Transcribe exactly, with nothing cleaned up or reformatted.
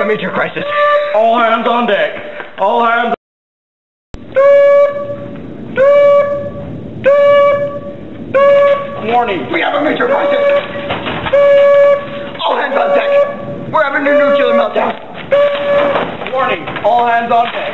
major crisis. All hands on deck. All hands. Warning. We have a major crisis. All hands on deck. We're having a nuclear meltdown. Warning. All hands on deck.